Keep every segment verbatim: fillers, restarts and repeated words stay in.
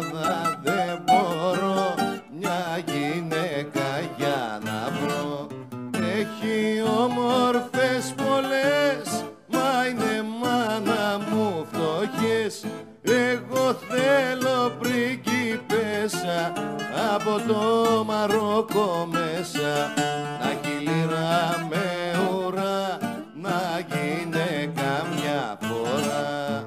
Ελλάδα δεν μπορώ μια γυναίκα για να βρω. Έχει όμορφες πολλές, μα είναι μάνα μου φτωχές. Εγώ θέλω πριγκίπεσσα από το Μαρόκο μέσα, να έχει λίρα με ουρά, να γυναίκα μια φορά.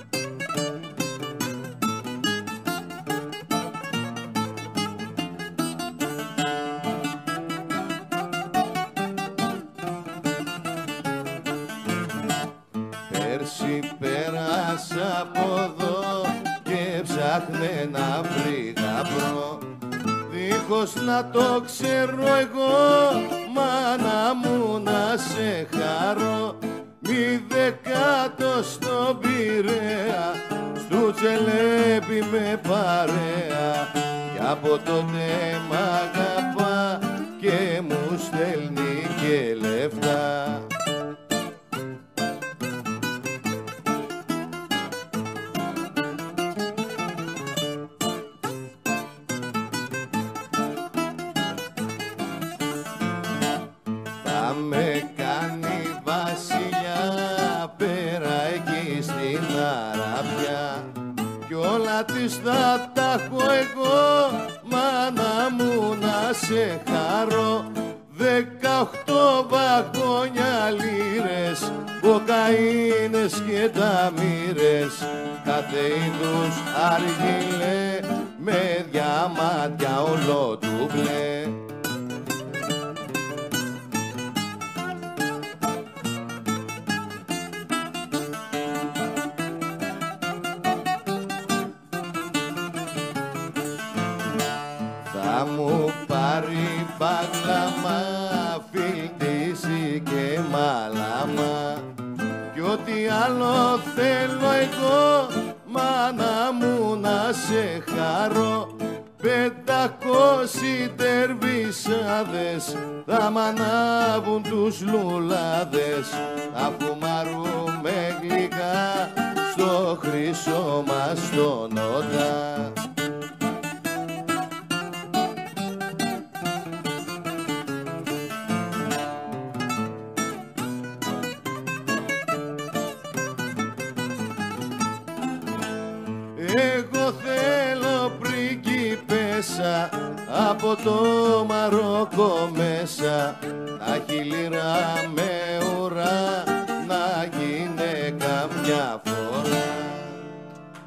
Πέρσι πέρασα από εδώ και ψάχνε να βρει γαμπρό, δίχως να το ξέρω εγώ, μάνα μου να σε χαρώ. Μη δεκάτο στον Πειραιά, στου Τσελέπη με παρέα, κι από τότε μ' αγαπά και μου στέλνει και λεφτά. Θα με κάνει βασιλιά πέρα εκεί στην Αραβιά, κι όλα της θα τα έχω εγώ, μάνα μου να σε χαρώ. Δεκαοχτώ βαγόνια λίρες, κοκαίνες και ταμύρες, κάθε είδους αργυλέ με διαμάντια όλο του μπλε. Θα μου πάρει μπαγλάμα, φιλτήσει και μαλάμα, κι ό,τι άλλο θέλω εγώ, μάνα μου να σε χαρώ. Πεντακόσιοι τερβισάδες θα μ' ανάβουν τους λουλάδες, θα φουμαρούμε γλυκά στο χρυσό μας το νότα. Εγώ θέλω πριγκίπεσσα από το Μαρόκο μέσα, να έχει λίρα με ουρά, να γυναίκα μια